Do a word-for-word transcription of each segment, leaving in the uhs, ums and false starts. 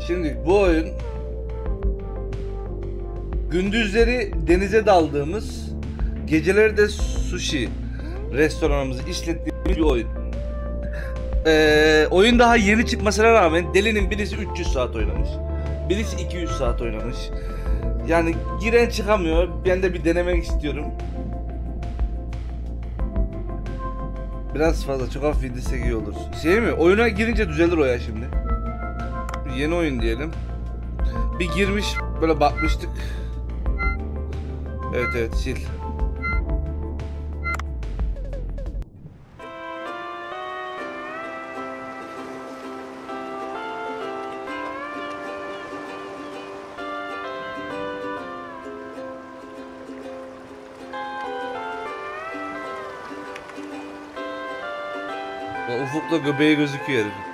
Şimdi bu oyun gündüzleri denize daldığımız, geceleri de sushi restoranımızı işlettiğimiz bir oyun. Ee, oyun daha yeni çıkmasına rağmen delinin birisi üç yüz saat oynamış, birisi iki yüz saat oynamış. Yani giren çıkamıyor. Ben de bir denemek istiyorum. Biraz fazla, çok hafif indirsek iyi olur. Şey mi? Oyuna girince düzelir o ya şimdi. Yeni oyun diyelim. Bir girmiş, böyle bakmıştık. Evet evet, sil. O ufukta göbeği gözüküyor herifin.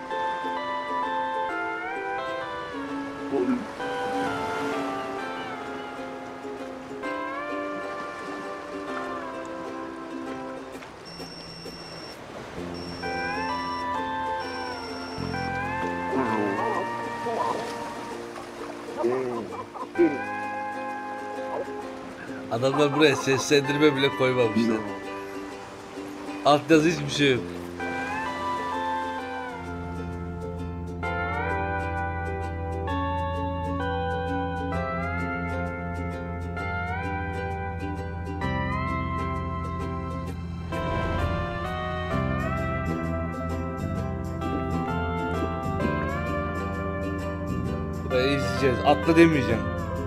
Adamlar buraya seslendirme bile koymamışlar. Altyazı hiçbir şey yok. Burayı izleyeceğiz. Atla demeyeceğim.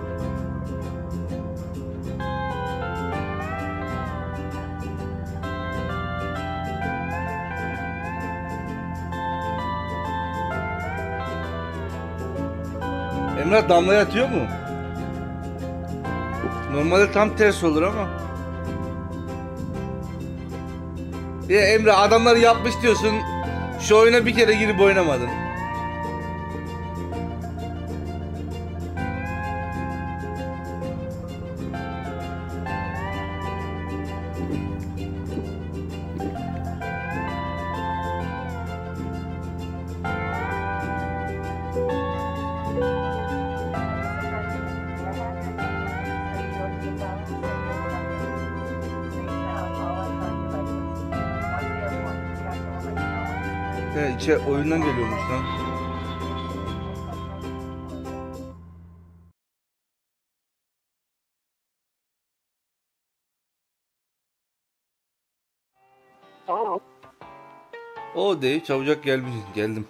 Emrah damlaya atıyor mu? Normalde tam ters olur ama. Ya Emrah, adamlar yapmış diyorsun. Şu oyuna bir kere girip oynamadın. He, içe oyundan geliyormuş lan. O değil, çabucak gelmiş, geldim.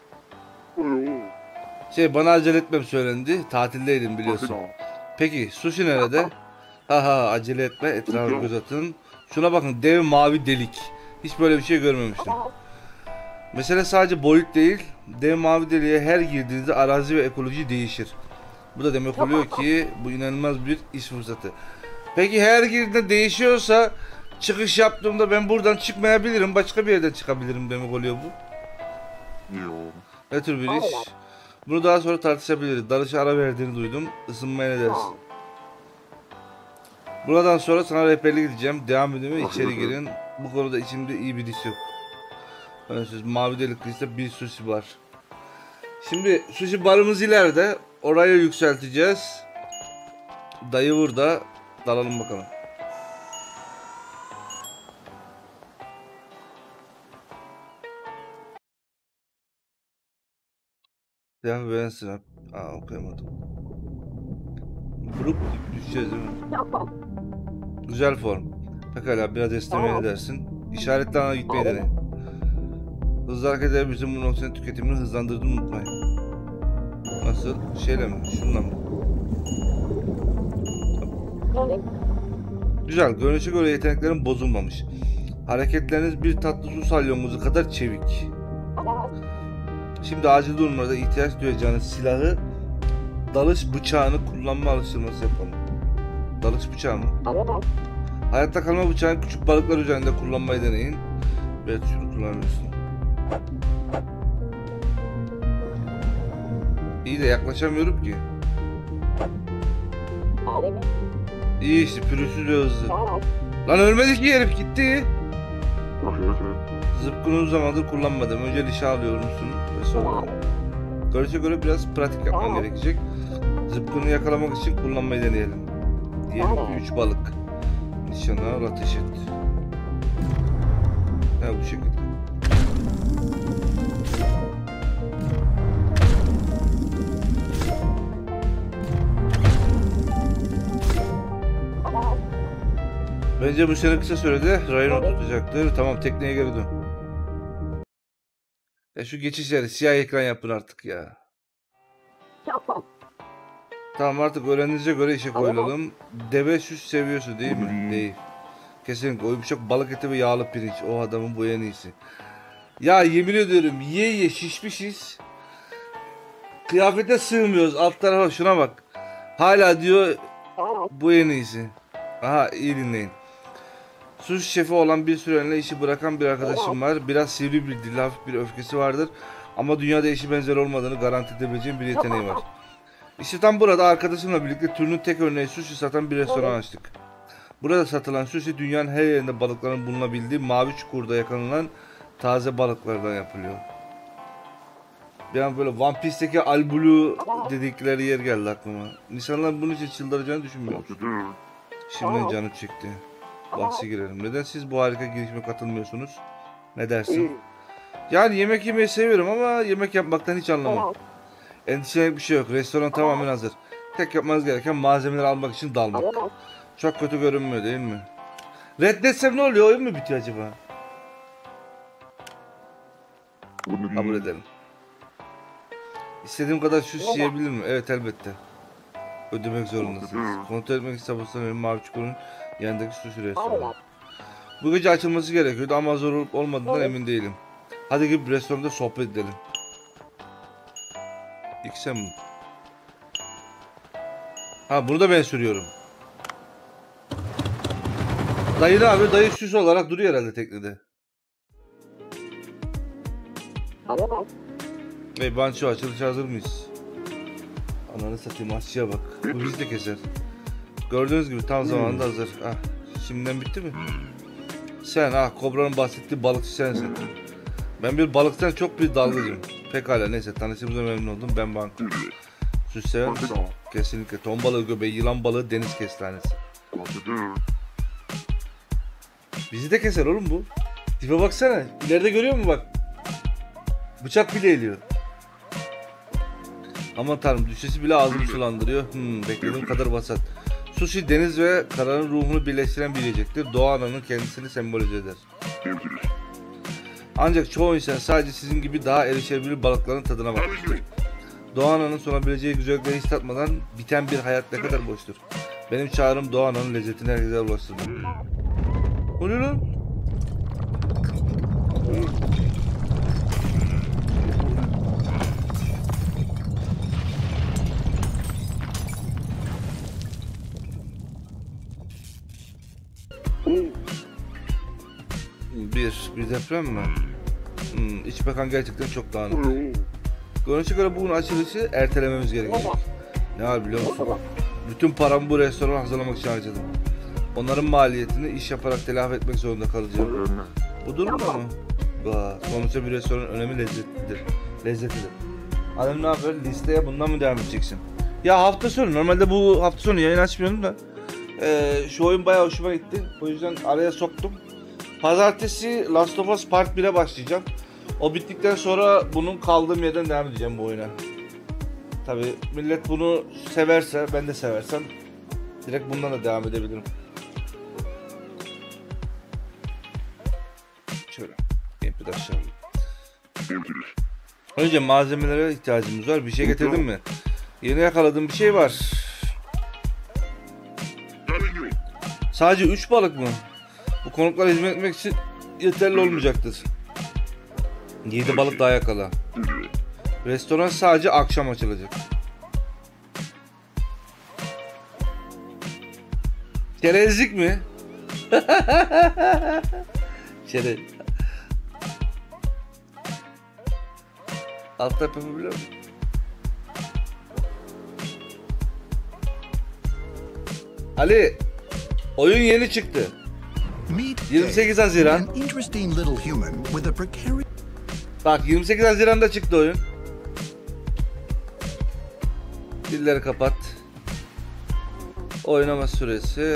Şey, bana acele etmem söylendi. Tatildeydim biliyorsun. Peki sushi nerede? Haha, acele etme, etrafa göz atın. Şuna bakın, dev mavi delik. Hiç böyle bir şey görmemiştim. Mesele sadece boyut değil, dev mavi deliğe her girdiğinizde arazi ve ekoloji değişir. Bu da demek oluyor ki bu inanılmaz bir iş fırsatı. Peki her girdiğinde değişiyorsa çıkış yaptığımda ben buradan çıkmayabilirim, başka bir yerden çıkabilirim demek oluyor bu. Ne tür bir iş? Bunu daha sonra tartışabiliriz. Dalışa ara verdiğini duydum. Isınmaya ne dersin? Buradan sonra sana rehberlik edeceğim. Devam edin ve içeri girin. Bu konuda içimde iyi bir his yok. Önsiz mavi delikli bir sushi bar. Şimdi sushi barımız ileride. Orayı yükselteceğiz. Dayı burada. Dalalım bakalım. Ya ben sınav. Aa, okuyamadım. Grup düşeceğiz değil mi? Güzel form. Pekala, biraz esnemeye ne dersin? İşaretli alana gitmeyi dene. Hızlı hareket ederek bu noktanın tüketimini hızlandırdığını unutmayın. Nasıl? Şeyle mi? Şununla mı? Güzel. Görünüşe göre yeteneklerim bozulmamış. Hareketleriniz bir tatlı su salyomuzu kadar çevik. Şimdi acil durumlarda ihtiyaç duyacağınız silahı, dalış bıçağını kullanma alıştırması yapalım. Dalış bıçağı mı? Hayatta kalma bıçağını küçük balıklar üzerinde kullanmayı deneyin. Evet, şunu kullanıyorsun. İyi de yaklaşamıyorum ki. İyi işte, pürüzsüz ve hızlı. Lan ölmedi ki herif, gitti. Zıpkını uzun zamandır kullanmadım. Önce lişe alıyor musun ve sonra. Görüşe göre biraz pratik yapman gerekecek. Zıpkını yakalamak için kullanmayı deneyelim. Diyelim ki üç balık. Nişana al, ateş et. Ha, bu şekilde. Bence bu sene kısa sürede rayonu tutacaktır. Tamam, tekneye geri dön. Ya şu geçiş yeri siyah ekran yapın artık ya. Tamam, artık öğrendiğinize göre işe koyulalım. Deve süs seviyorsun değil mi? Değil. Kesinlikle oyumuşak balık eti ve yağlı pirinç. O adamın bu en iyisi. Ya yemin ediyorum ye ye şişmişiz. Kıyafete sığmıyoruz. Alt tarafa şuna bak. Hala diyor bu en iyisi. Aha, iyi dinleyin. Sushi şefi olan bir sürenle işi bırakan bir arkadaşım var. Biraz sivri bir dili, hafif bir öfkesi vardır. Ama dünyada eşi benzer olmadığını garanti edebileceğim bir yeteneği var. İşte tam burada arkadaşımla birlikte türünün tek örneği sushi satan bir restoran açtık. Burada satılan sushi dünyanın her yerinde balıkların bulunabildiği mavi çukurda yakalanılan taze balıklardan yapılıyor. Bir an böyle One Piece'teki Al Blue dedikleri yer geldi aklıma. İnsanlar bunun için çıldıracağını düşünmüyorum. Şimdiden canı çekti. Bahse girelim. Neden siz bu harika girişime katılmıyorsunuz? Ne dersin? Yani yemek yemeyi seviyorum ama yemek yapmaktan hiç anlamam. Endişelenecek bir şey yok. Restoran tamamen hazır. Tek yapmanız gereken malzemeleri almak için dalmak. Çok kötü görünmüyor değil mi? Reddetsem ne oluyor? Oyun mu bitiyor acaba? Kabul edelim. İstediğim kadar süs yiyebilir miyim? Evet, elbette. Ödemek zorundasınız. Kontrol etmek için sabırsızlanıyorum. Mavi çukurun yanındaki sushi restoranı. Bu gece açılması gerekiyordu ama zor olup olmadığından emin değilim. Hadi gidip restoranda sohbet edelim. İlk sen mi? Ha, bunu da ben sürüyorum. Dayı ne abi? Dayı süs olarak duruyor herhalde teknede. Hey Banço, açılış hazır mıyız? Ananı satayım, aşçıya bak. Bu bizi de keser. Gördüğünüz gibi tam zamanında hazır. Ah, şimdiden bitti mi? Sen ah, Kobra'nın bahsettiği balıkçı sensin. Ben bir balıktan çok bir dalgıcım. Pekala, neyse, tanıştığımıza memnun oldum. Ben Banko. Süs sever misin? Kesinlikle. Ton balığı göbeği, yılan balığı, deniz kestanesi. Bizi de keser oğlum bu. Tipe baksana. İleride görüyor musun bak? Bıçak bile eliyor. Aman tanrım, düşesi bile ağzımı sulandırıyor. Hmm, beklediğim kadar vasat. Sushi deniz ve karanın ruhunu birleştiren bir yiyecektir. Doğa ananın kendisini sembolize eder. Ancak çoğu insan sadece sizin gibi daha erişebilir balıkların tadına bakmıştır. Doğa ananın sunabileceği güzellikleri hiç tatmadan biten bir hayat ne kadar boştur. Benim çağrım Doğa ananın lezzetini herkese ulaştırmak. O ne lan? Bir, bir deprem mi? Hmm, iç bakan gerçekten çok dağınık. Görünüşe göre bugün açılışı ertelememiz gerekecek. Ne var biliyor musun? Bütün paramı bu restoranı hazırlamak için harcadım. Onların maliyetini iş yaparak telafi etmek zorunda kalacağım. Bu durumda mı? Bah, sonuçta bir restoranın önemi lezzetlidir. Lezzetidir. Adam ne yapıyor? Listeye bundan mı devam edeceksin? Ya hafta sonu, normalde bu hafta sonu yayın açmıyordum da. Ee, şu oyun bayağı hoşuma gitti. O yüzden araya soktum. Pazartesi Last of Us Part bir'e başlayacağım. O bittikten sonra bunun kaldığım yerden devam edeceğim bu oyuna. Tabi millet bunu severse, ben de seversem direkt bundan da devam edebilirim. Şöyle gamepad'i aşağı. Önce malzemelere ihtiyacımız var. Bir şey getirdin mi? Yeni yakaladığım bir şey var. Sadece üç balık mı? Bu konuklara hizmet etmek için yeterli olmayacaktır. yedi balık daha yakala. Restoran sadece akşam açılacak. Çerezlik mi? Çerez. Altta yapabiliyor musun? Ali, oyun yeni çıktı. yirmi sekiz Haziran. Bak, yirmi sekiz Haziran'da çıktı oyun. Dilleri kapat. Oynama süresi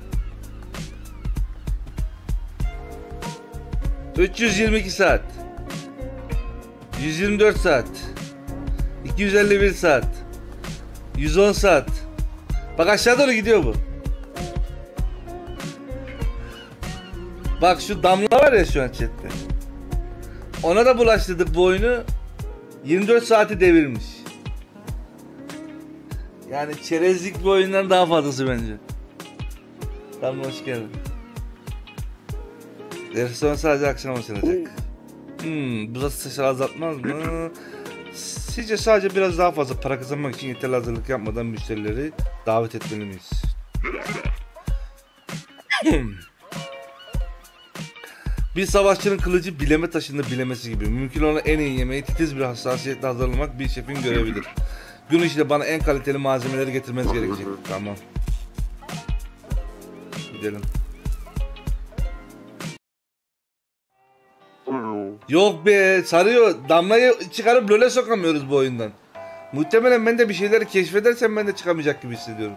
üç yüz yirmi iki saat, yüz yirmi dört saat, iki yüz elli bir saat, yüz on saat. Bak aşağı doğru gidiyor bu. Bak şu damla var ya şu an chatte. Ona da bulaştırdık bu oyunu. yirmi dört saati devirmiş. Yani çerezlik bir oyundan daha fazlası bence. Damla hoş geldin. Versiyon sadece akşam oynanacak. Hmm, bu da saçları azaltmaz mı? Sizce sadece biraz daha fazla para kazanmak için yeterli hazırlık yapmadan müşterileri davet etmeli miyiz? Bir savaşçının kılıcı bileme taşında bilemesi gibi. Mümkün olan en iyi yemeği titiz bir hassasiyetle hazırlamak bir şefin görevidir. Gün içinde bana en kaliteli malzemeleri getirmeniz gerekecek. Tamam. Gidelim. Yok be, sarıyor. Damlayı çıkarıp LoL'e sokamıyoruz bu oyundan. Muhtemelen ben de bir şeyleri keşfedersem ben de çıkamayacak gibi hissediyorum.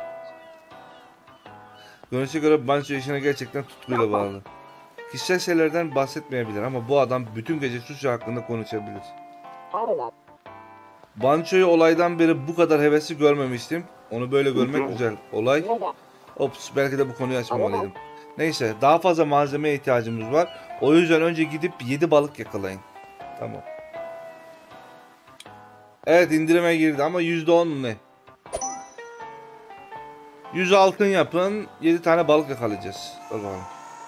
Görünüşe göre Bancho işine gerçekten tutkuyla bağlı. Kişisel şeylerden bahsetmeyebilir ama bu adam bütün gece sushi hakkında konuşabilir. Bancho'yu olaydan beri bu kadar hevesli görmemiştim. Onu böyle görmek güzel. Olay. Ops, belki de bu konuyu açmamalıydım. Neyse, daha fazla malzemeye ihtiyacımız var. O yüzden önce gidip yedi balık yakalayın. Tamam. Evet, indirime girdi ama yüzde on mu ne? yüz altın yapın, yedi tane balık yakalayacağız. Dur bakalım.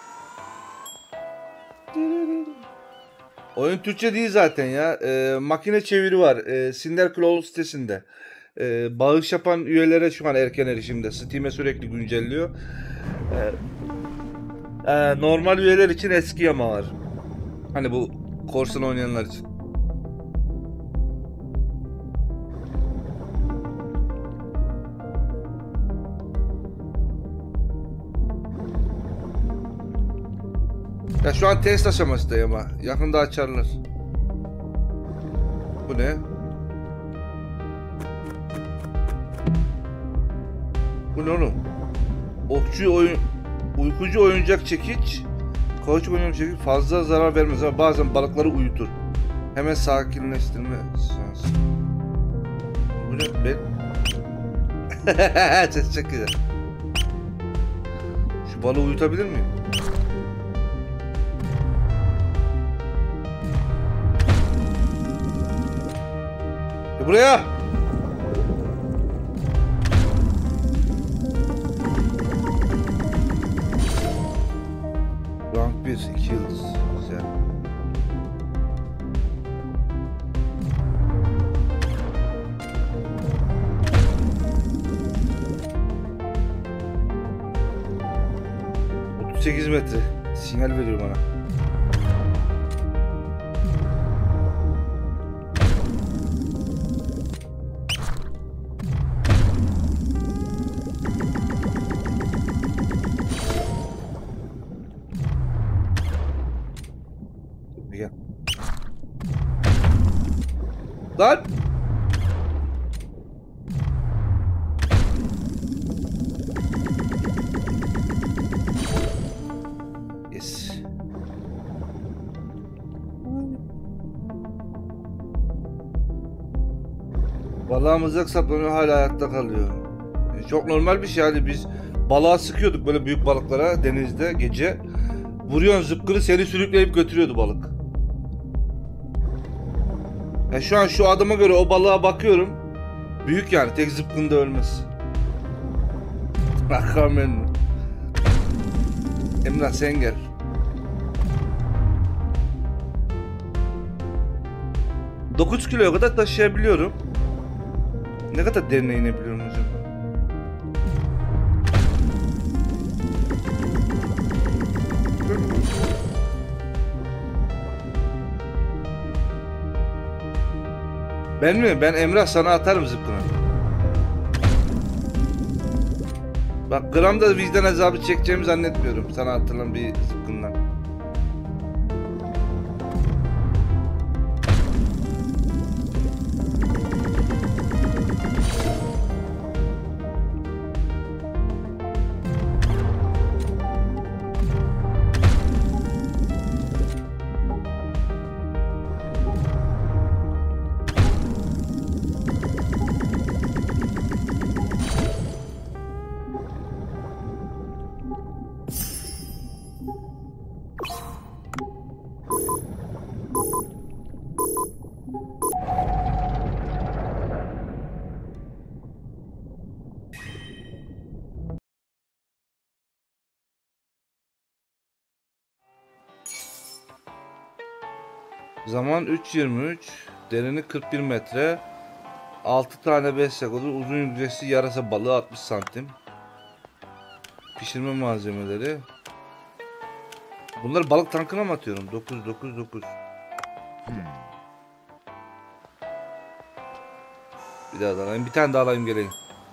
Oyun Türkçe değil zaten ya. Ee, makine çeviri var. Ee, Cinderclaw sitesinde. Ee, bağış yapan üyelere şu an erken erişimde. Steam'e sürekli güncelliyor. Ee, e, normal üyeler için eski yama var. Hani bu korsan oynayanlar için. Ya şu an test aşamasındayım ama yakında açarlar. Bu ne? Bu ne oğlum? Okçu oyun, uykucu oyuncak çekiç, kauçuk oyuncak çekiç fazla zarar vermez ama bazen balıkları uyutur. Hemen sakinleştirme. Bu ne? Ben? Ses çok güzel. Şu balığı uyutabilir miyim? Buraya. Rank bir, iki yıldız. Güzel. otuz sekiz metre. Sinyal veriyor bana. Gel. Lan! Yes. Balığımız yok, saplanıyor, hala hayatta kalıyor. Yani çok normal bir şey, yani biz balığa sıkıyorduk böyle büyük balıklara denizde gece. Vuruyorsun zıpkını, seni sürükleyip götürüyordu balık. Yani şu an şu adama göre o balığa bakıyorum. Büyük yani, tek zıpkında ölmez. Bak Carmen. Emrah sen gel. dokuz kiloya kadar taşıyabiliyorum. Ne kadar derine inebiliyorum hocam? Ben mi? Ben Emrah sana atarım zıpkını. Bak gramda vicdan azabı çekeceğimi zannetmiyorum sana atılan bir zıpkından. Zaman üç yirmi üç. Derinlik kırk bir metre. altı tane beş olur. Uzun yüzgeci yarasa balığı altmış santim. Pişirme malzemeleri. Bunları balık tankına mı atıyorum? dokuz dokuz dokuz. Bir daha da alayım. Bir tane daha alayım geleyim.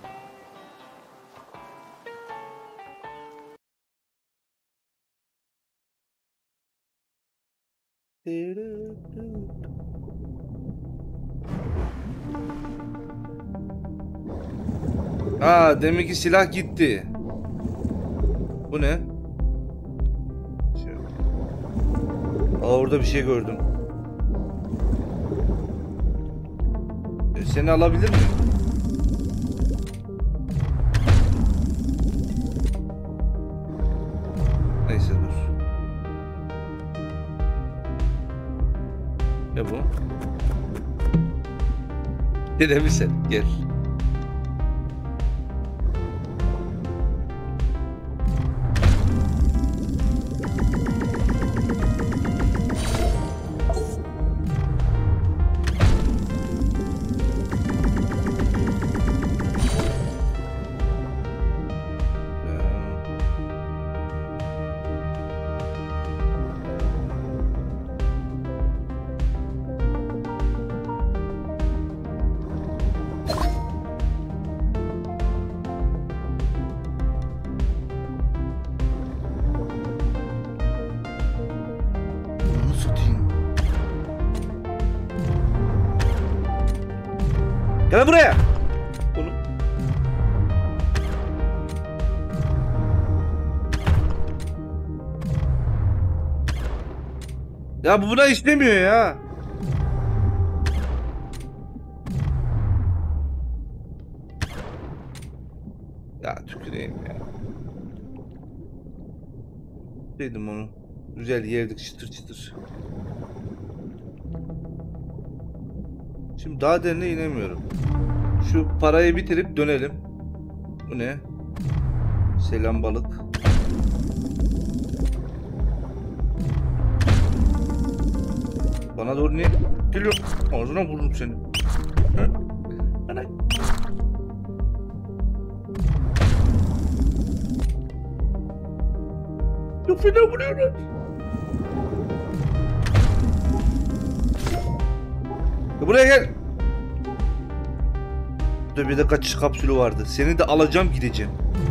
Aa, demek ki silah gitti. Bu ne? Aa, orada bir şey gördüm. E, seni alabilir miyim? Neyse dur. Ne bu? Dede misin? Gel. Gel buraya. Bunu. Ya bu buna işlemiyor ya. Ya tüküreyim ya. Dedim onu. Güzel yerdik çıtır çıtır. Şimdi daha derine inemiyorum. Şu parayı bitirip dönelim. Bu ne? Selam balık. Bana doğru niye geliyor? Ağzına vururum seni. Hı? Ana. Çok fena vuruyorlar. Buraya gel. Burada bir de kaçış kapsülü vardı. Seni de alacağım gideceğim.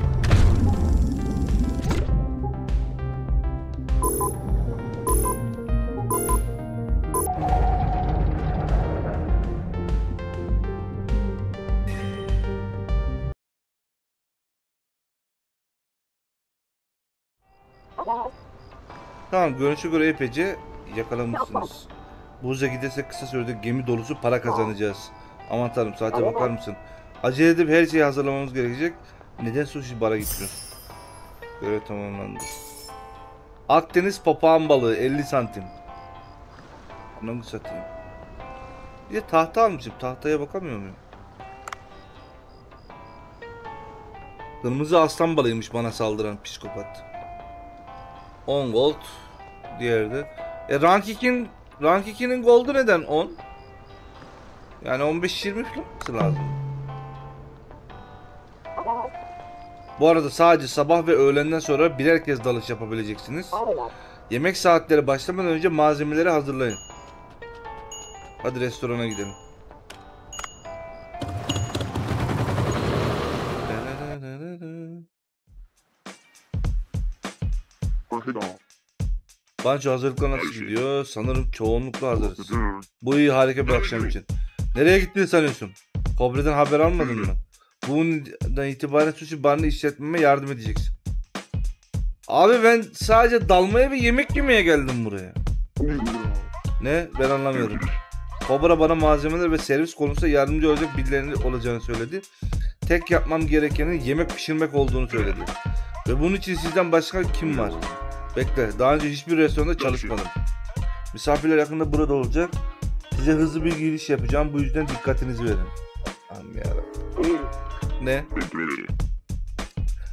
Tamam, görünüşe göre epeyce yakalamışsınız. Buz'a gidersek kısa sürede gemi dolusu para kazanacağız. Aman tanrım, saate bakar mısın? Acele edip her şeyi hazırlamamız gerekecek. Neden sushi bara gitmiyorsun? Görev tamamlandı. Akdeniz papağan balığı elli santim. Bunu mu satayım? Bir de tahta almışım. Tahtaya bakamıyor muyum? Kırmızı aslan balığıymış bana saldıran psikopat. on gold. Diğeri de. E rank iki'nin rank iki'nin gold'u neden on? Yani on beş yirmi falan lazım. Bu arada sadece sabah ve öğlenden sonra birer kez dalış yapabileceksiniz. Yemek saatleri başlamadan önce malzemeleri hazırlayın. Hadi restorana gidelim. Banço, hazırlıklar nasıl gidiyor? Sanırım çoğunlukla hazırız. Bu iyi, harika bir akşam için. Nereye gittiğini sanıyorsun? Kobre'den haber almadın mı? Bundan itibaren sushi barını işletmeme yardım edeceksin. Abi ben sadece dalmaya ve yemek yemeye geldim buraya. Ne? Ben anlamıyorum. Kobra bana malzemeler ve servis konusunda yardımcı olacak birilerinin olacağını söyledi. Tek yapmam gerekenin yemek pişirmek olduğunu söyledi. Ve bunun için sizden başka kim var? Bekle, daha önce hiçbir restoranda çalışmadım. Misafirler yakında burada olacak. Size hızlı bir giriş yapacağım, bu yüzden dikkatinizi verin. Aman yarabbim. Ne?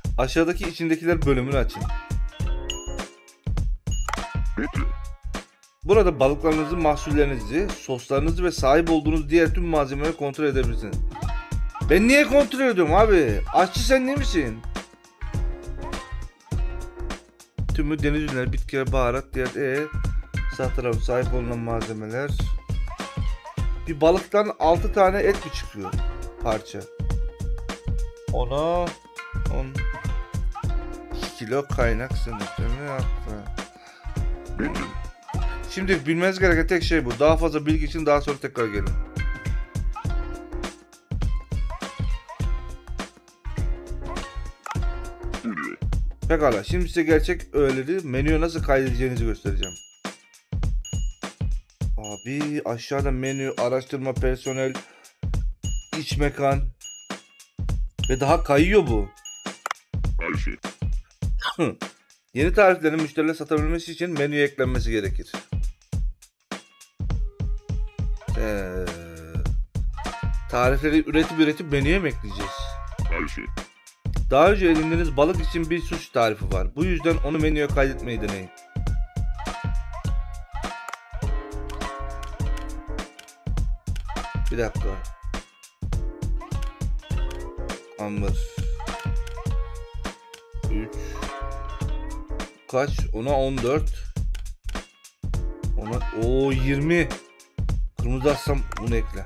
Aşağıdaki içindekiler bölümünü açın. Burada balıklarınızı, mahsullerinizi, soslarınızı ve sahip olduğunuz diğer tüm malzemeleri kontrol edebilirsiniz. Ben niye kontrol ediyorum abi? Aşçı sen değil misin? Tümü deniz ürünleri, bitkiler, baharat, diğer e sağ tarafı sahip olunan malzemeler. Bir balıktan altı tane et mi çıkıyor? Parça. Ona on iki kilo kaynak sınıflarını yaptı. Şimdi bilmeniz gereken tek şey bu. Daha fazla bilgi için daha sonra tekrar gelin. Pekala. Şimdi size gerçek öğeleri menüye nasıl kaydedeceğinizi göstereceğim. Abi aşağıda menü, araştırma, personel, iç mekan ve daha kayıyor bu. Yeni tariflerin müşterilere satabilmesi için menüye eklenmesi gerekir. Ee, tarifleri üretip üretip menüye mi ekleyeceğiz? Daha önce edindiğiniz balık için bir sushi tarifi var. Bu yüzden onu menüye kaydetmeyi deneyin. Bir dakika. Amber. üç. Kaç? Ona on dört. Ona o yirmi. Kırmızı assam bunu ekle.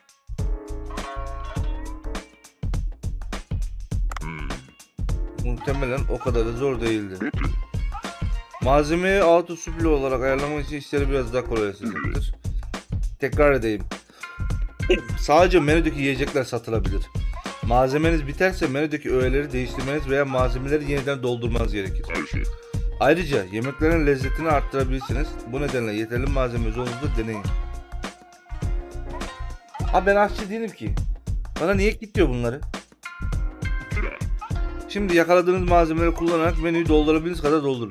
Muhtemelen o kadar da zor değildi. Malzemeyi auto supply olarak ayarlamak için işleri biraz daha kolaylaşacaktır. Tekrar edeyim. Sadece menüdeki yiyecekler satılabilir. Malzemeniz biterse menüdeki öğeleri değiştirmeniz veya malzemeleri yeniden doldurmanız gerekir. Ayrıca yemeklerin lezzetini arttırabilirsiniz. Bu nedenle yeterli malzemeniz olduğunda deneyin. Abi ben aşçı değilim ki. Bana niye kilitliyor bunları? Şimdi yakaladığınız malzemeleri kullanarak menüyü doldurabildiğiniz kadar doldurun.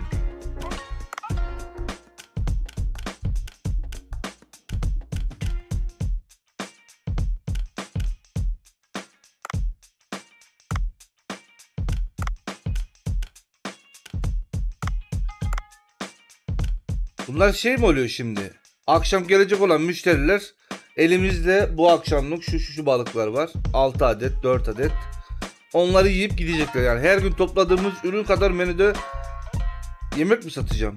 Bunlar şey mi oluyor şimdi? Akşam gelecek olan müşteriler elimizde bu akşamlık şu şu şu balıklar var. altı adet, dört adet. Onları yiyip gidecekler. Yani her gün topladığımız ürün kadar menüde yemek mi satacağım?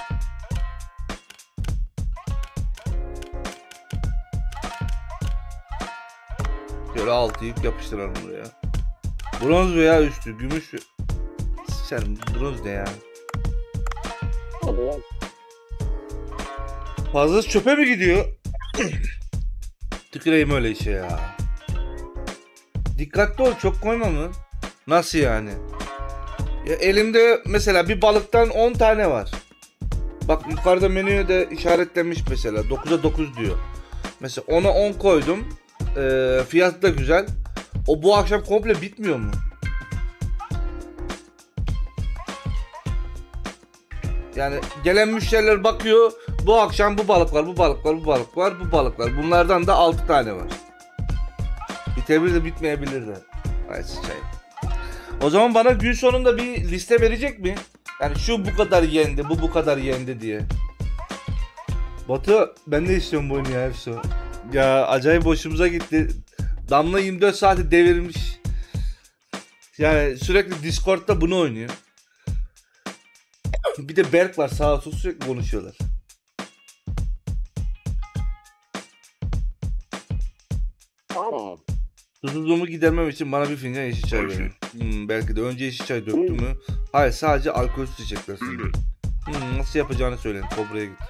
Şöyle altı yiyip yapıştıralım buraya. Bronz veya üstü, gümüş. Sıçarım, bronz ne ya? Fazlası çöpe mi gidiyor? Tüküreyim öyle işe ya. Dikkatli ol, çok koyma mı? Nasıl yani? Ya elimde mesela bir balıktan on tane var. Bak yukarıda menüye de işaretlenmiş mesela. dokuza dokuz diyor. Mesela ona on koydum. Ee, fiyatı da güzel. O bu akşam komple bitmiyor mu? Yani gelen müşteriler bakıyor. Bu akşam bu balık var, bu balık var, bu balık var, bu balık var. Bunlardan da altı tane var. Bitebilir de bitmeyebilir de. Ay sıçayım. O zaman bana gün sonunda bir liste verecek mi? Yani şu bu kadar yendi, bu bu kadar yendi diye. Batu ben de istiyorum bu oyunu ya Efso. Ya acayip hoşumuza gitti. Damla yirmi dört saati devirmiş. Yani sürekli Discord'da bunu oynuyor. Bir de Berk var sağ olsun sürekli konuşuyorlar. Susuzluğumu gidermem için bana bir fincan yeşil çay verin. Hmm, belki de önce yeşil çay döktü mü? Hayır sadece alkolsüz içecekler şimdi. Hmm, nasıl yapacağını söyleyin. Kobra'ya git.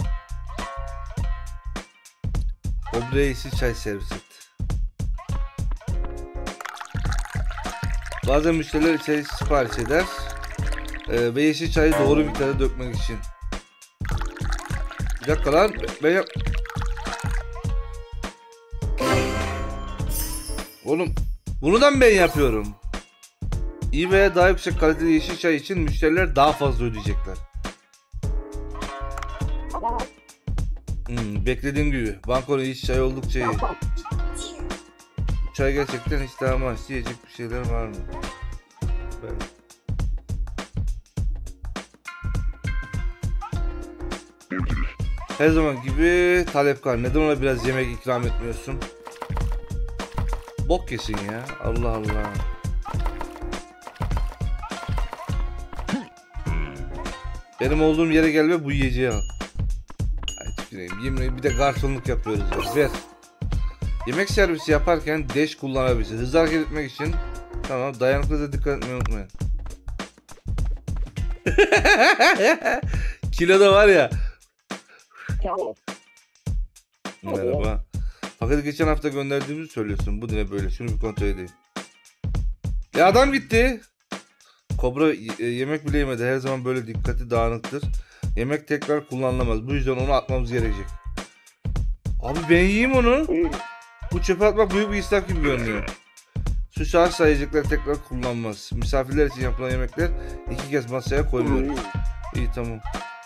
Kobra'ya yeşil çay servis et. Bazen müşteriler çay sipariş eder. Ee, ve yeşil çayı doğru miktarda dökmek için. Bir dakika lan. Ben yap... Oğlum bunu da mı ben yapıyorum? İyi veya daha yüksek kaliteli yeşil çay için müşteriler daha fazla ödeyecekler. Hmm, beklediğim gibi. Bankonun yeşil çay oldukça iyi. Bu çay gerçekten hiç daha amaçlı yiyecek bir şeyler var mı? Ben... Her zaman gibi talepkar. Neden ona biraz yemek ikram etmiyorsun? Bok yesin ya. Allah Allah. Benim olduğum yere gel ve bu yiyeceği al. Ay tüküreyim. Yemin bir de garsonluk yapıyoruz ya. Ver. Yemek servisi yaparken dash kullanabilirsin. Hızlı hareket etmek için. Tamam. Dayanıklılığa dikkat etmeyi unutmayın. Kilo da var ya. Merhaba. Fakat geçen hafta gönderdiğimizi söylüyorsun. Bu ne böyle? Şunu bir kontrol edeyim. Ya adam gitti. Kobra yemek bile yemedi. Her zaman böyle dikkati dağınıktır. Yemek tekrar kullanılamaz. Bu yüzden onu atmamız gerekecek. Abi ben yiyeyim onu. Bu çöpe atmak büyük bir israf gibi görünüyor. Şu şahıs sayacaklar tekrar kullanmaz. Misafirler için yapılan yemekler iki kez masaya koymuyoruz. İyi tamam.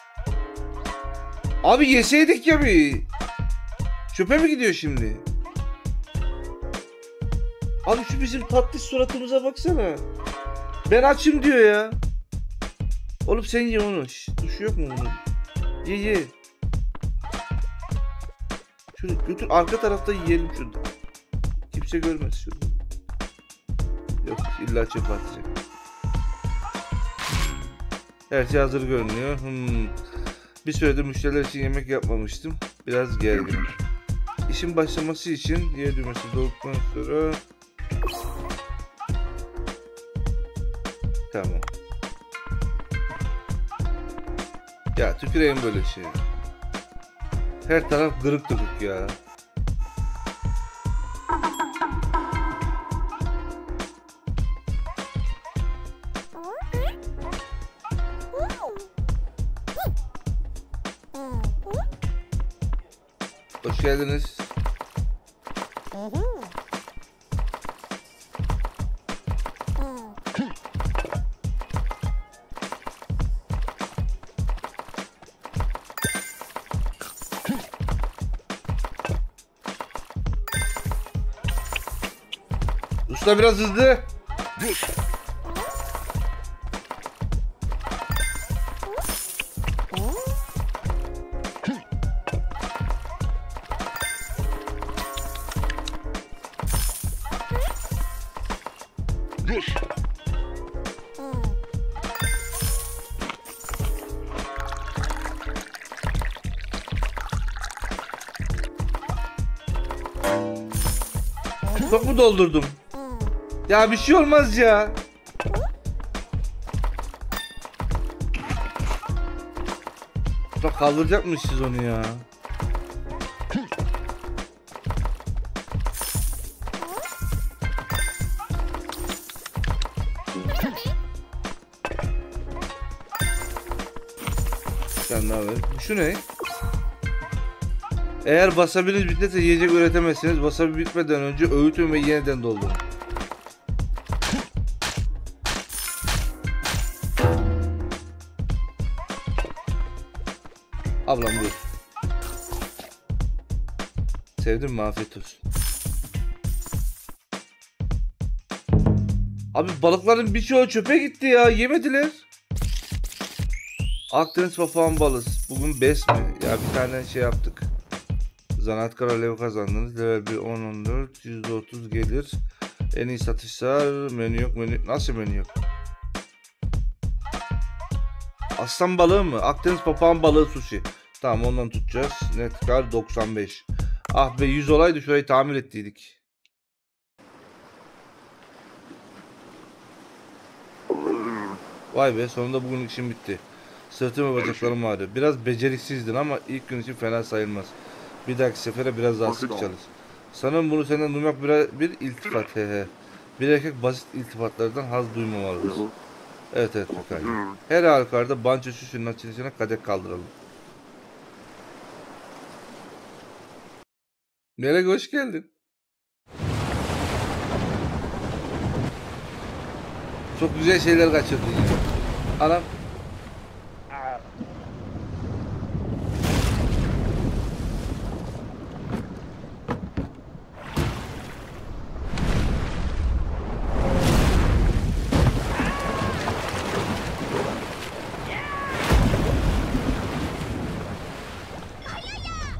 Abi yeseydik ya bir. Çöpe mi gidiyor şimdi? Abi şu bizim tatlış suratımıza baksana. Ben açım diyor ya. Oğlum sen ye onu. Şş, tuşu yok mu bunun? Ye ye. Şunu götür arka tarafta yiyelim şunu. Kimse görmez şunu. Yok illa çöpe atacak. Her şey hazır görünüyor. Hmm. Bir süredir müşteriler için yemek yapmamıştım. Biraz gerginim. İşin başlaması için diğer düğmesi dolduktan sonra... Tamam. Ya tüküreyim böyle şey. Her taraf kırık dökük ya. Hoş geldiniz. Usta biraz hızlı. Çok mu doldurdum? Ya bir şey olmaz ya. Bak kaldıracakmışız onu ya. Sen ne haber? Şu ne? Eğer wasabi'niz bitmezse yiyecek üretemezsiniz. Wasabi bitmeden önce öğütün ve yeniden doldurun. Ablam buyur. Sevdim mi? Afiyet olsun. Abi balıkların birçoğu çöpe gitti ya. Yemediler. Akdeniz papağan balığı. Bugün bes mi? Ya bir tane şey yaptık. Zanaatkar alev kazandınız. Level bir on on dört. yüzde otuz gelir. En iyi satışlar. Menü yok. Menü. Nasıl menü yok? Aslan balığı mı? Akdeniz papağan balığı sushi. Tamam ondan tutacağız. Net kar doksan beş. Ah be yüz olaydı şurayı tamir ettiydik. Vay be sonunda bugün işim bitti. Sırtım ve bacaklarım ağrıyor. Biraz beceriksizdin ama ilk gün için fena sayılmaz. Bir dahaki sefere biraz daha sık çalış. Sanırım bunu senden duymak bir, bir iltifat he he. Bir erkek basit iltifatlardan haz duymamalıdır. Evet evet bakalım. Her halükarda banço şuşunun açılışına kadeh kaldıralım. Melek hoş geldin. Çok güzel şeyler kaçırdın ya. Anam.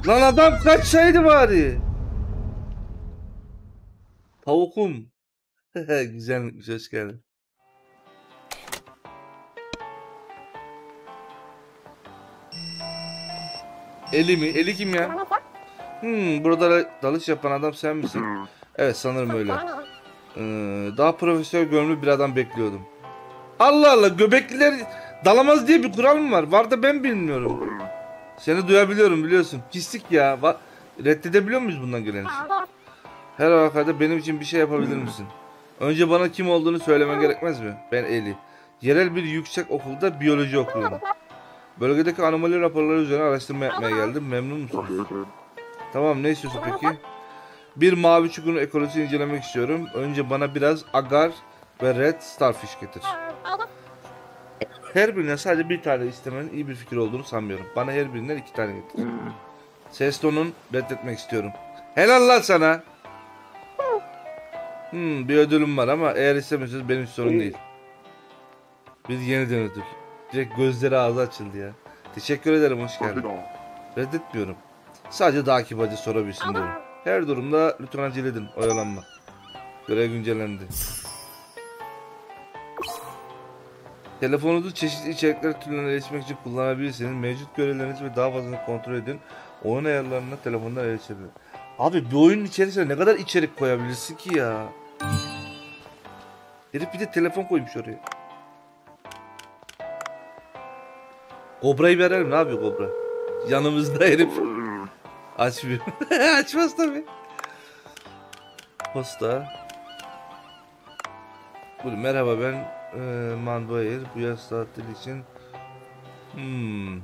Lan adam kaçsaydı bari. Tavukum. Güzel, güzel hoş geldin. Eli mi? Eli kim ya? Hmm, burada dalış yapan adam sen misin? Evet sanırım öyle. Ee, daha profesyonel görünümlü bir adam bekliyordum. Allah Allah, göbekliler dalamaz diye bir kural mı var? Var da ben bilmiyorum. Seni duyabiliyorum biliyorsun. Pislik ya. Va Reddedebiliyor muyuz bundan gelen işi? Her halükarda benim için bir şey yapabilir misin? Önce bana kim olduğunu söylemen gerekmez mi? Ben Eli. Yerel bir yüksek okulda biyoloji okuyorum. Bölgedeki anomali raporları üzerine araştırma yapmaya geldim. Memnun musunuz? Tamam, ne istiyorsun peki? Bir mavi çukurun ekolojisini incelemek istiyorum. Önce bana biraz agar ve red starfish getir. Her birinden sadece bir tane istemenin iyi bir fikir olduğunu sanmıyorum. Bana her birinden iki tane getir. Ses tonun reddetmek istiyorum. Helal lan sana. Hmm, bir ödülüm var ama eğer istemiyorsanız benim sorun değil. Bir yeniden ödül. Direkt gözleri ağzı açıldı ya. Teşekkür ederim, hoş geldin. Reddetmiyorum. Sadece daha kibarca sorabilirsin diyorum. Her durumda lütfen acele edin, oyalanma. Görev güncellendi. Telefonunuzu çeşitli içerikler türlerine erişmek için kullanabilirsiniz. Mevcut görevlerinizi ve daha fazlasını kontrol edin. Oyun ayarlarına telefondan erişebilir. Abi bir oyunun içerisine ne kadar içerik koyabilirsin ki ya? Herif bir de telefon koymuş oraya. Kobra'yı verelim, ne yapıyor Kobra? Yanımızda herif. Açmıyor. Açmaz tabii. Posta. Buyurun, merhaba ben e, Manboyer. Bu yaz tatil için. Hmm.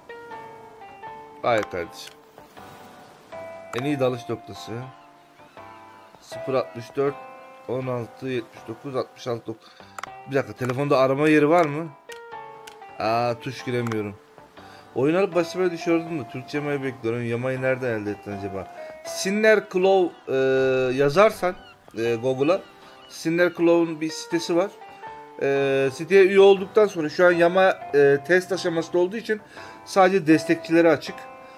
Hayır kardeşim. En iyi dalış noktası. sıfır altmış dört on altı yetmiş dokuz altmış altı. Bir dakika, telefonda arama yeri var mı? Aa, tuş giremiyorum. Oyun alıp başlamaya düşüyordum da Türkçe yemeği bekliyorum. Yamayı nereden elde ettin acaba? Sinner Claw e, yazarsan e, Google'a, Sinner Claw'un bir sitesi var. E, siteye üye olduktan sonra şu an yama e, test aşamasında olduğu için sadece destekçileri açık.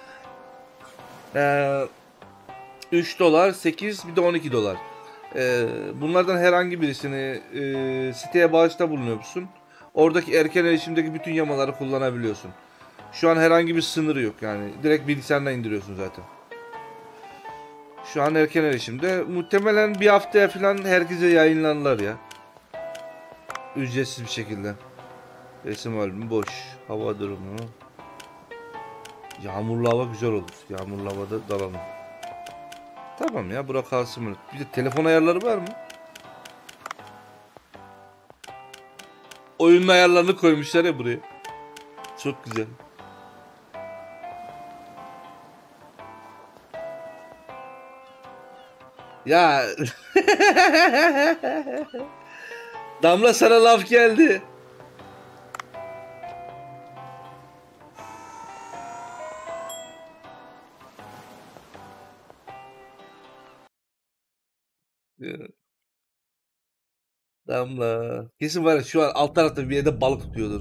E, üç dolar, sekiz, bir de on iki dolar. E, bunlardan herhangi birisini e, siteye bağışta bulunuyorsun. Oradaki erken erişimdeki bütün yamaları kullanabiliyorsun. Şu an herhangi bir sınırı yok yani. Direkt bilgisayarına indiriyorsun zaten. Şu an erken erişimde. Muhtemelen bir haftaya falan herkese yayınlanırlar ya. Ücretsiz bir şekilde. Resim albümü boş. Hava durumu. Yağmurlu hava güzel olur. Yağmurlu havada dalalım. Tamam ya, bura kalsın. Bir de telefon ayarları var mı? Oyunun ayarlarını koymuşlar ya buraya. Çok güzel. Ya Damla, sana laf geldi. Damla. Kesin var ya, şu an alt tarafta bir yerde balık tutuyordur.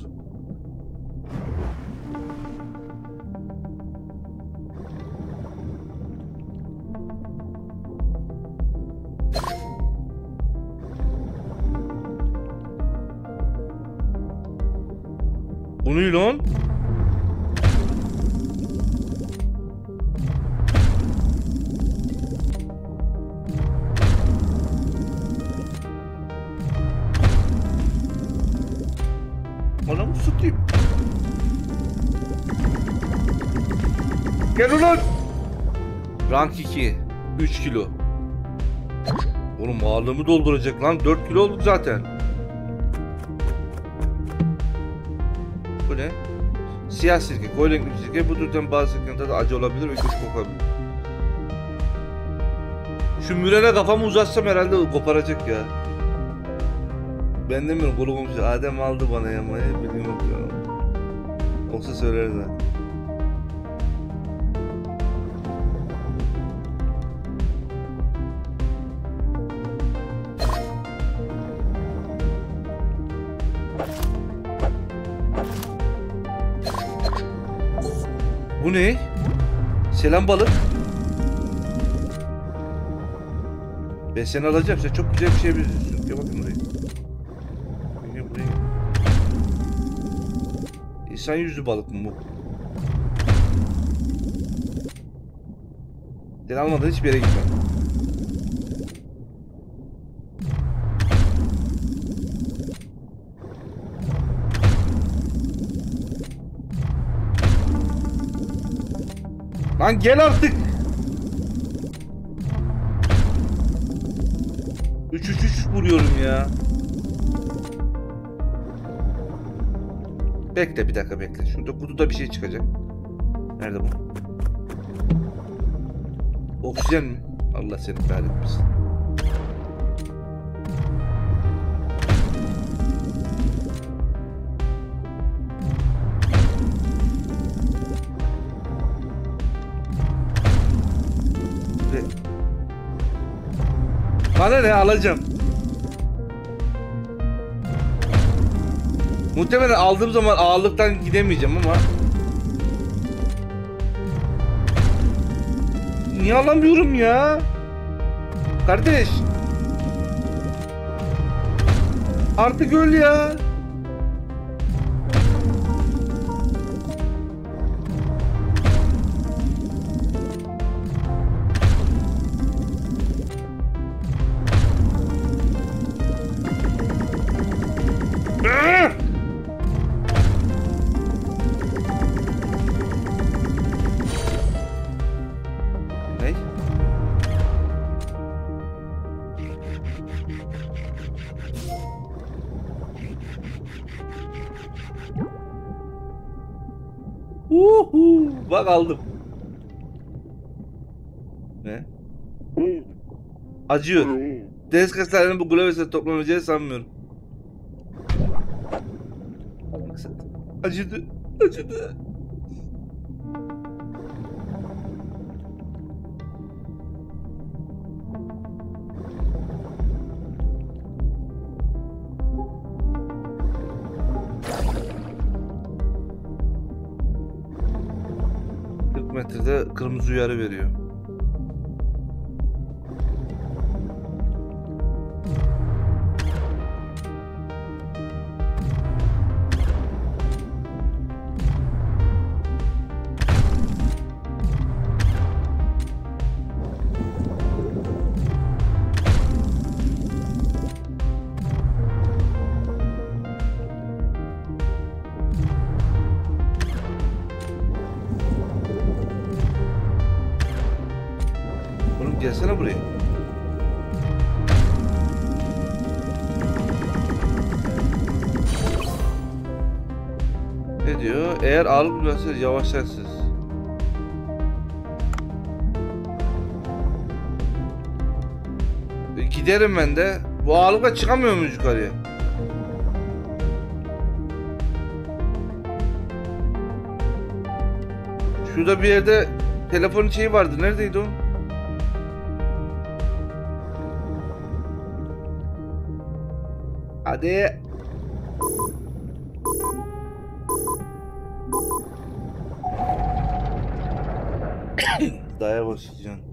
Bu ne lan? Anamı satayım. Gel ulan. Rank iki. üç kilo. Oğlum ağırlığımı dolduracak lan. dört kilo olduk zaten. Bu ne? Siyah sirke, koyu renkli bir sirke. Bu türden bazı sirkenin tadı acı olabilir ve kötü kokabilir. Şu mürene kafamı uzatsam herhalde koparacak ya. Ben demiyorum, kolu komşu Adem aldı bana yamayı, bilmiyorum ya. Olsa söyler zaten. Bu ne? Selam balık. Ben seni alacağım. Sen çok güzel bir şey biliyorsun. Gel bakayım buraya. Gel buraya. İnsan yüzlü balık mı bu? Seni almadan hiçbir yere gitmem. Lan gel artık. Üç üç üç vuruyorum ya. Bekle bir dakika bekle. Şurada kutuda bir şey çıkacak. Nerede bu? Oksijen mi? Allah seni kahretmesin. Bana ne alacağım? Muhtemelen aldığım zaman ağırlıktan gidemeyeceğim ama. Niye alamıyorum ya? Kardeş. Artık öl ya. Ne? Uhu, bak aldım. Ne? Acıyor. Deniz kaşlarının bu glavesine toplanacağını sanmıyorum. Acıdı. Acıdı. kırk metrede kırmızı uyarı veriyor. Oğlum gelsene buraya. Ne diyor? Eğer ağırlık duyarsanız yavaşlarsınız. E, giderim ben de. Bu ağırlıkla çıkamıyor muyuz yukarıya? Şurada bir yerde telefonun şeyi vardı. Neredeydi o? Hadi. Daya başlayacaksın.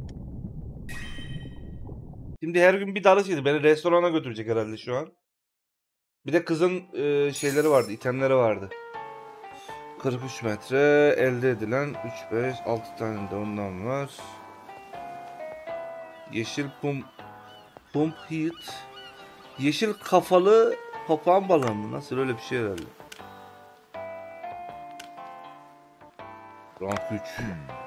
Şimdi her gün bir dalış yedi. Beni restorana götürecek herhalde şu an. Bir de kızın e, şeyleri vardı, itemleri vardı. kırk üç metre elde edilen üç beş altı tane de ondan var. Yeşil pump pump heat. Yeşil kafalı papağan balığı mı? Nasıl öyle bir şey herhalde. Rank üç.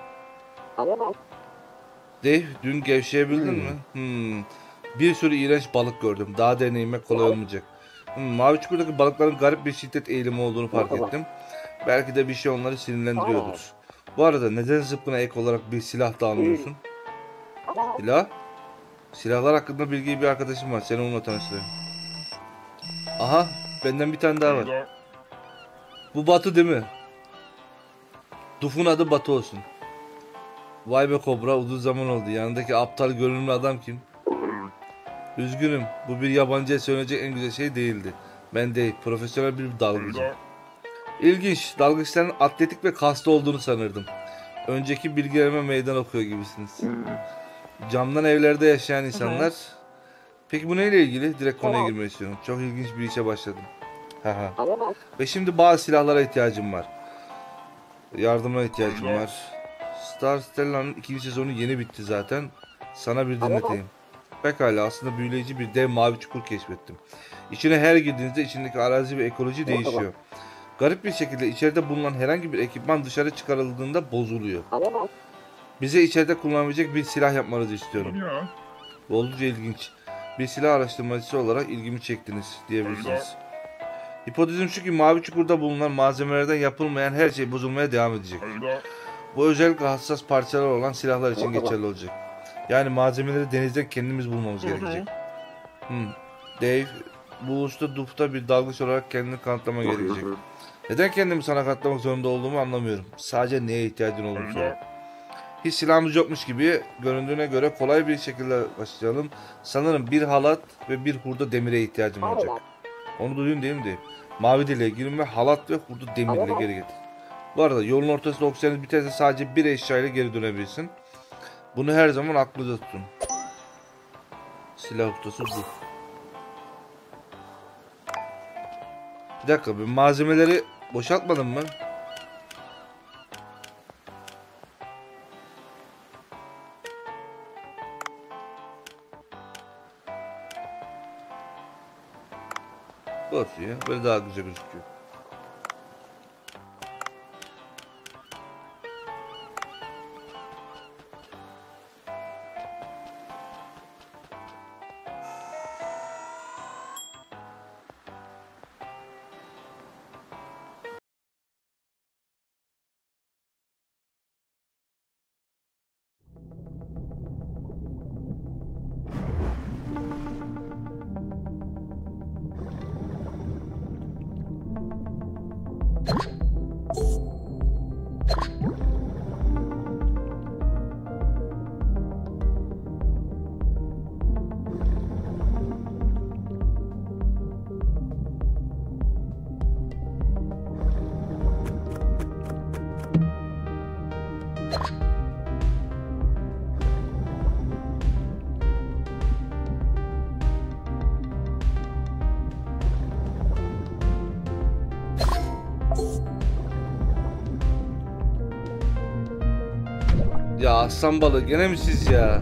Dave, dün gevşeyebildin mi? Hmm. Bir sürü iğrenç balık gördüm. Daha deneyime kolay olmayacak. Hmm, Mavi çukurdaki balıkların garip bir şiddet eğilimi olduğunu fark ettim. Belki de bir şey onları sinirlendiriyordur. Bu arada neden zıpkına ek olarak bir silah da almıyorsun? Silah? Silahlar hakkında bilgi bir arkadaşım var. Seni onunla tanıştırayım. Aha, benden bir tane daha var. Bu Batu değil mi? Duf'un adı Batu olsun. Vay be Kobra, uzun zaman oldu. Yanındaki aptal görünümlü adam kim? Üzgünüm, bu bir yabancıya söylenecek en güzel şey değildi. Ben değil, profesyonel bir dalgıcı. İlginç, dalgıçların atletik ve kaslı olduğunu sanırdım. önceki bilgilerime meydan okuyor gibisiniz. Camdan evlerde yaşayan insanlar. Peki bu neyle ilgili? Direkt konuya girmek istiyorum. Çok ilginç bir işe başladım. Haha. Ve şimdi bazı silahlara ihtiyacım var. Yardımına ihtiyacım var. Star Stella'nın ikinci sezonu yeni bitti zaten. Sana bir dinleteyim. Pekala, aslında büyüleyici bir dev mavi çukur keşfettim. İçine her girdiğinizde içindeki arazi ve ekoloji değişiyor. Garip bir şekilde içeride bulunan herhangi bir ekipman dışarı çıkarıldığında bozuluyor. Bize içeride kullanabilecek bir silah yapmanızı istiyorum. Bu oldukça ilginç. Bir silah araştırmacısı olarak ilgimi çektiniz diyebilirsiniz. Hipotezim şu ki mavi çukurda bulunan malzemelerden yapılmayan her şey bozulmaya devam edecek. Bu özellikle hassas parçalar olan silahlar için geçerli olacak. Yani malzemeleri denizden kendimiz bulmamız gerekecek. Hmm. Dave, bu usta Duf'ta bir dalgıç olarak kendini kanıtlama gerekecek. Neden kendimi sana kanıtlamak zorunda olduğumu anlamıyorum. Sadece neye ihtiyacın olduğunu söyle. Hiç silahımız yokmuş gibi göründüğüne göre kolay bir şekilde başlayalım. Sanırım bir halat ve bir hurda demire ihtiyacım olacak. Onu duydun değil mi Dave? Mavi deliğe girin ve halat ve hurda demirle geri getir. Bu arada yolun ortasında oksijen biterse sadece bir eşya ile geri dönebilirsin. Bunu her zaman aklınızda tutun. Silah ustası bu. Bir dakika, ben malzemeleri boşaltmadım mı? Bu olsun ya. Böyle daha güzel gözüküyor. Ya aslan balığı, gene mi siz ya?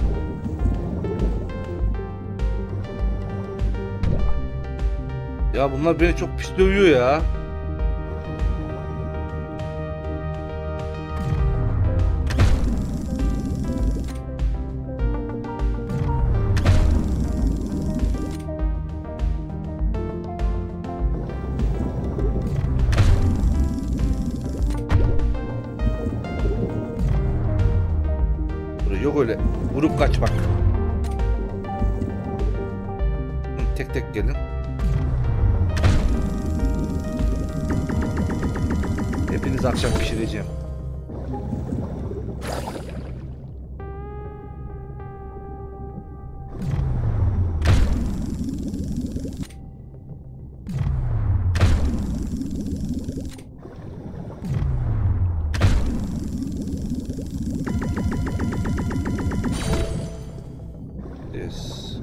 Ya bunlar beni çok pis dövüyor ya. Yok öyle vurup kaçmak. Hı, tek tek gelin. Hepiniz akşam pişireceğim. Yes.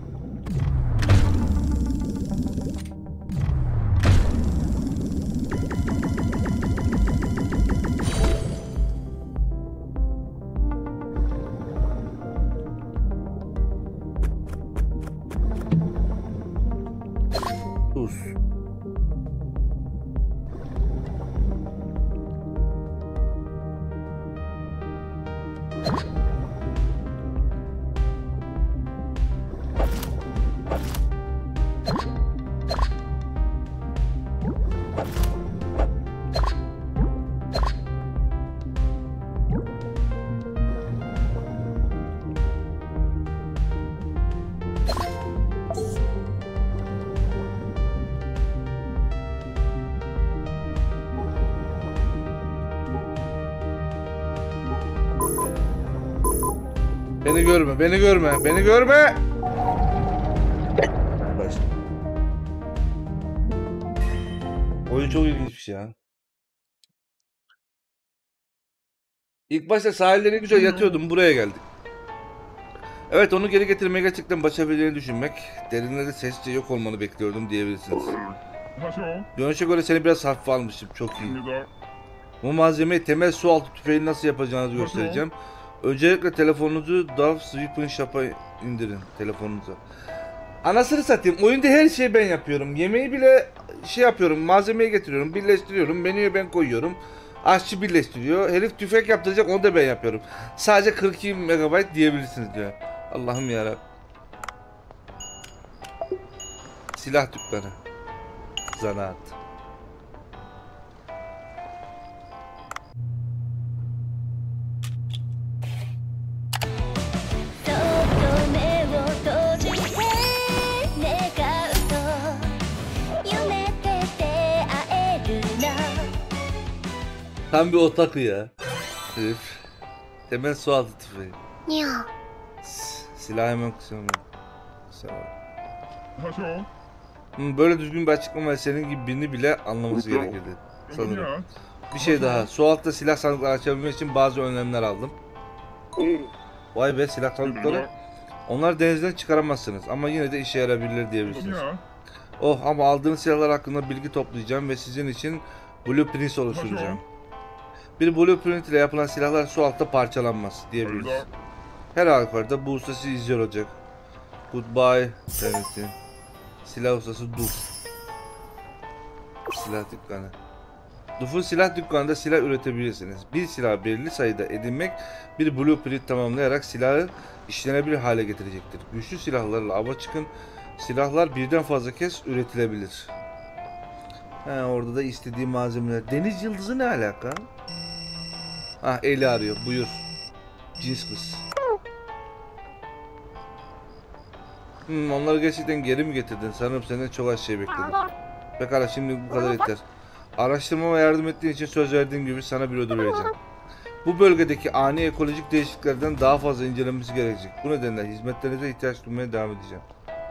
Tuz. Beni görme, beni görme, beni görme. Oyun çok ilginçmiş ya. İlk başta sahilde ne güzel yatıyordum, buraya geldik. Evet, onu geri getirmeye gerçekten başarabileceğini düşünmek, derinlerde sessizce yok olmanı bekliyordum diyebilirsiniz. Görünüşe göre seni biraz hafife almıştım, çok iyi. Bu malzemeyi temel su altı tüfeğini nasıl yapacağınızı göstereceğim. Öncelikle telefonunuzu Dove Sweeping Shop'a indirin, telefonunuza. Anasını satayım, oyunda her şeyi ben yapıyorum. Yemeği bile şey yapıyorum, malzemeyi getiriyorum, birleştiriyorum, menüye ben koyuyorum. Aşçı birleştiriyor. Herif tüfek yaptıracak, onu da ben yapıyorum. Sadece kırk iki megabayt diyebilirsiniz diyor. Allah'ım yarabbim. Silah dükkanı. Zanaat. Tam bir otaku ya. Herif. Temel su altı tüfeği. S- Silah hemen kısıyorum. Hmm, böyle düzgün bir açıklama senin gibi birini bile anlaması gerekirdi. Sanırım. Bir şey daha. Su altta silah sandıkları açabilmek için bazı önlemler aldım. Vay be, silah sandıkları. Onlar denizden çıkaramazsınız ama yine de işe yarayabilir diyebilirsiniz. Oh, ama aldığınız silahlar hakkında bilgi toplayacağım ve sizin için blueprint oluşturacağım. Bir blueprint ile yapılan silahlar su altta parçalanmaz diyebiliriz. Her halükarda bu usta sizi izliyor olacak. Goodbye Trinity. Silah ustası Duf. Silah dükkanı. Duf'un silah dükkanında silah üretebilirsiniz. Bir silah belirli sayıda edinmek bir blueprint tamamlayarak silahı işlenebilir hale getirecektir. Güçlü silahlarla ava çıkın. Silahlar birden fazla kez üretilebilir. He, orada da istediği malzemeler. Deniz yıldızı ne alaka? Ah, Eli arıyor. Buyur. Cins kız. Hmm, onları gerçekten geri mi getirdin? Sanırım senden çok az şey bekledim. Pekala, şimdi bu kadar yeter. Araştırmama yardım ettiğin için söz verdiğim gibi sana bir ödül vereceğim. Bu bölgedeki ani ekolojik değişikliklerden daha fazla incelenmesi gerekecek. Bu nedenle hizmetlerinize ihtiyaç duymaya devam edeceğim.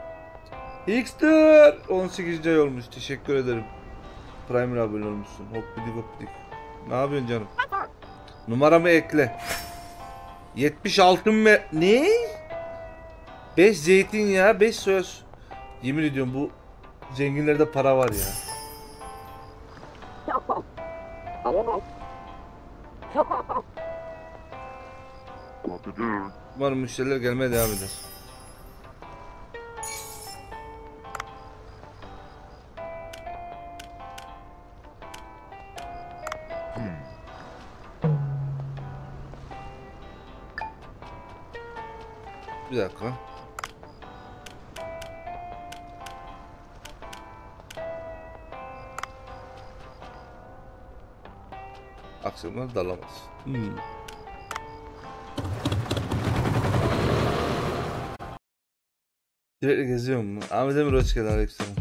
X'tir! on sekizinci ay olmuş. Teşekkür ederim. Primer abone olmuşsun. Hoppidik hoppidik. Ne yapıyorsun canım? Numaramı ekle. yetmiş altı mı? Ne? beş zeytinyağı, beş söz. Yemin ediyorum bu zenginlerde para var ya. Umarım müşteriler gelmeye devam eder. Bir dakika. Akşamlar dalamaz. Hmm. Sürekli geziyor mu? Ahmet Emir hoş geldin, aleykümselam.